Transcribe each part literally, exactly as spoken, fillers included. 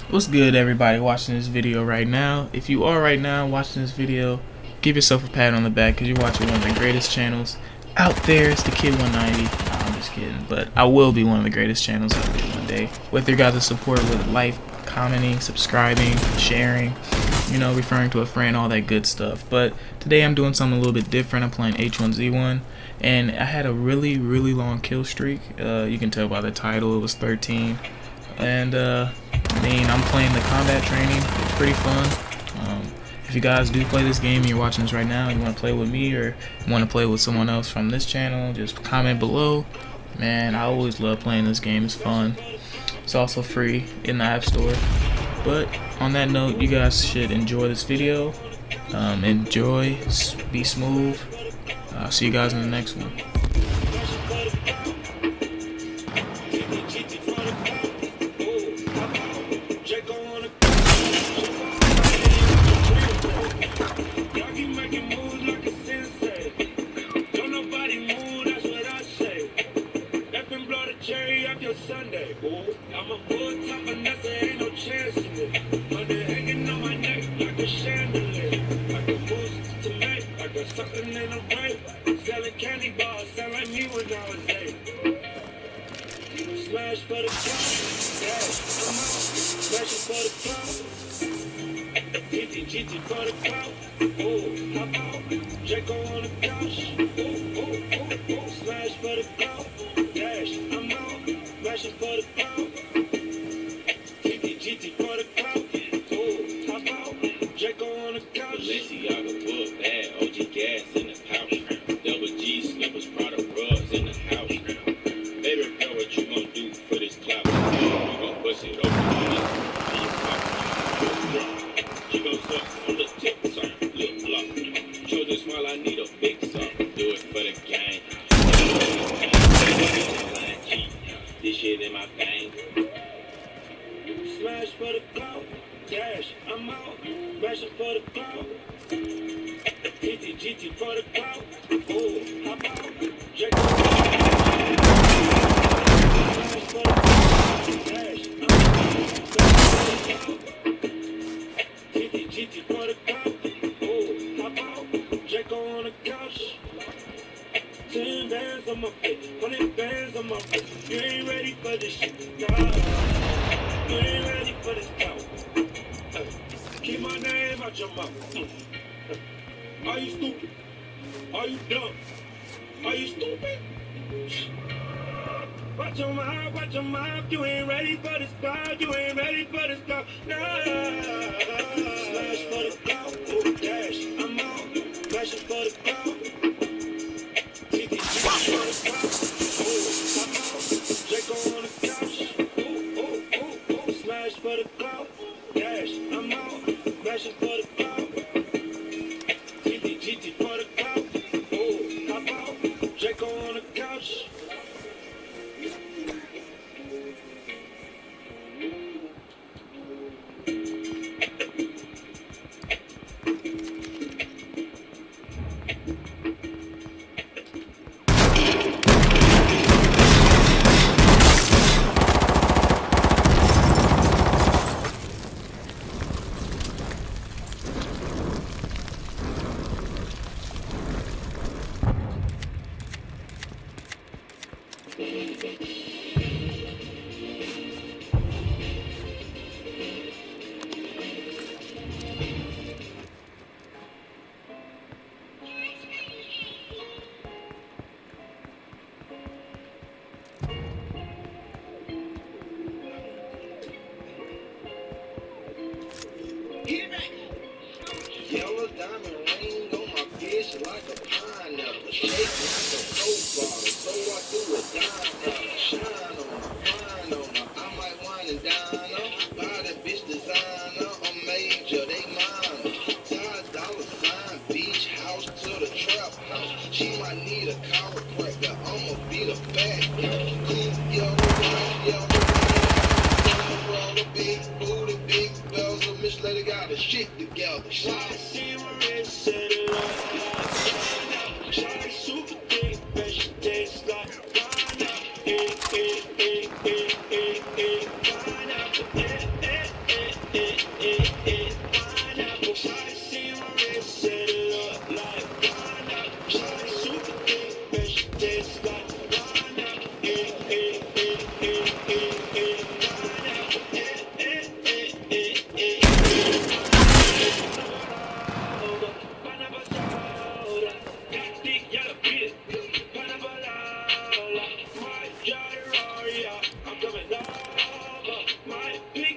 What's good, everybody watching this video right now? If you are right now watching this video, give yourself a pat on the back because you're watching one of the greatest channels out there. It's the Kid one ninety. Nah, I'm just kidding, but I will be one of the greatest channels out there one day. With your guys' support, with like, commenting, subscribing, sharing, you know, referring to a friend, all that good stuff. But today I'm doing something a little bit different. I'm playing H one Z one, and I had a really, really long kill streak. Uh, you can tell by the title, it was thirteen. And uh, I mean, I'm playing the combat training. It's pretty fun. Um, if you guys do play this game and you're watching this right now and you want to play with me or you want to play with someone else from this channel, just comment below. Man, I always love playing this game. It's fun. It's also free in the App Store. But on that note, you guys should enjoy this video. Um, enjoy, be smooth. I'll see you guys in the next one. Sunday, ooh, I'm a full top and that's ain't no chance in it. Money hanging on my neck like a chandelier. Like a boost to make, like a something in a way. Selling candy bars, sound like me when I was eight. Smash for the clout, dash, I'm out. Smashing for the clout. G T, G T for the clout. Ooh, hop out. Draco on the couch. Ooh, ooh, ooh, ooh. Smash for the clout. Dash, I'm out. Smashing for the crowd. G T, G T for the crowd. Ooh, hop out. Draco on the couch. Balenciaga book bag, O G gas in the pouch. Double G slippers, Prada rugs in the house. Baby girl, what you gonna do for this clout? You gonna bust it open on it. She gon' suck on the tip, son. Lip block. Show the smile, I need a big sock. Do it for the gang. This shit in my vein. Smash for the clout. Dash, I'm out. Smashing for the clout. G T, G T for the clout. Ooh, hop out. Draco. Smash for the clout. Dash, I'm out. G T, G T for the clout. Ooh, hop out. Draco on the couch. Ten bands on my face, hundred bands on my face. You ain't ready for this shit, nah. You ain't ready for this count. Uh, keep my name out your mouth. Mm. Uh, are you stupid? Are you dumb? Are you stupid? Watch your mouth, watch your mouth. You ain't ready for this cloud. You ain't ready for this cloud, nah. Smash for the cloud, ooh, dash, I'm out. Smashing for the cloud. Draco on the couch. Ooh, ooh, ooh, ooh. Smash for the clout. Dash, I'm out. Smashing for the clout. G T, G T for the clout. Ooh, hop out. Draco on the couch. Yellow diamond ring on my bitch like a pineapple, shake like a coke bottle, so I do a dime dollar, shine on her, fine on her, I might wine and dine her, buy that bitch designer, a major, they minor, five dollar sign, beach house to the trap house, she might need a chiropractor, I'ma beat her back, cool yellow right, yellow right, the big booty, big bells, so Miss Lady got her shit together. Shot see my wrist set it up. Shot super thick, but she tastes like pineapple. Eh, eh, eh, eh, eh, eh, pineapple. Eh, eh, eh.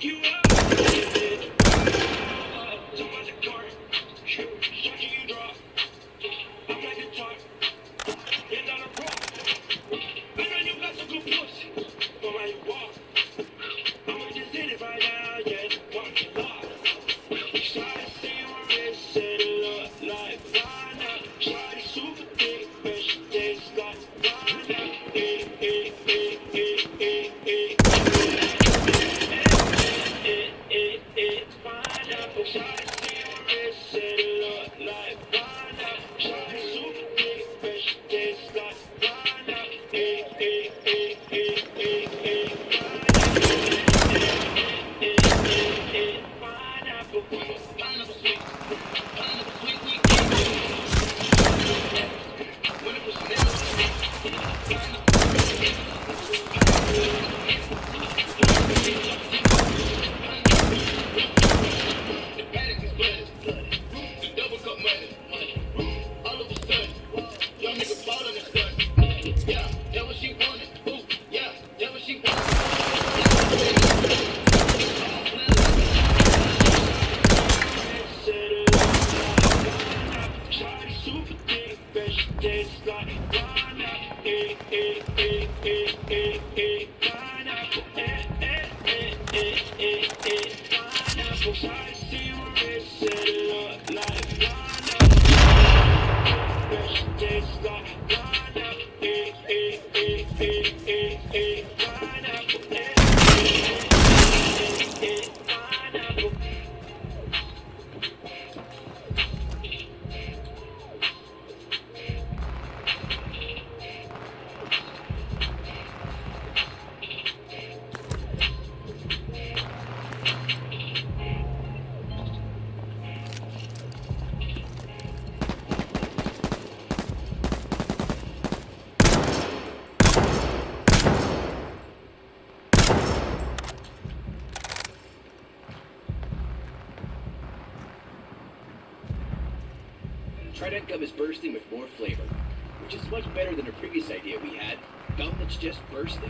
Trident gum is bursting with more flavor, which is much better than the previous idea we had. Gum that's just bursting.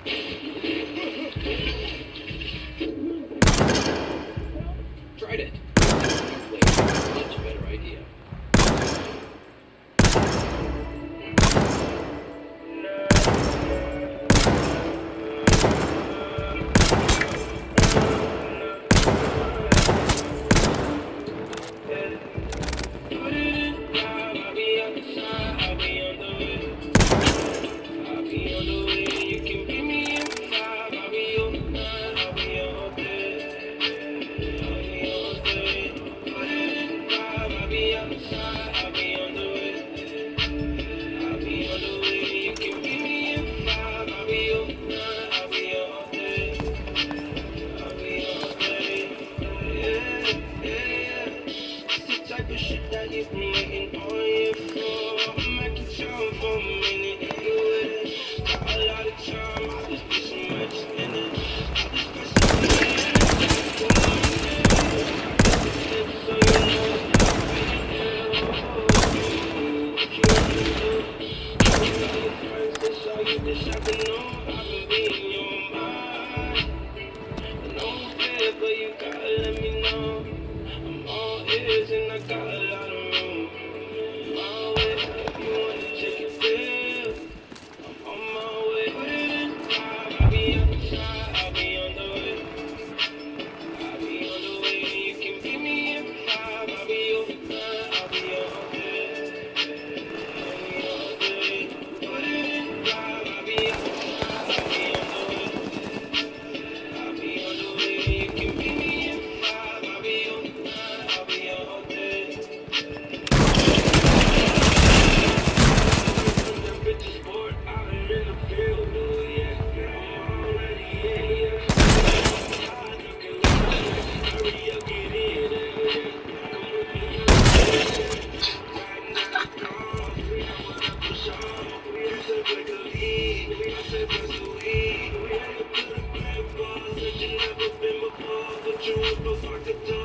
Trident. Flavor. Much better idea. But you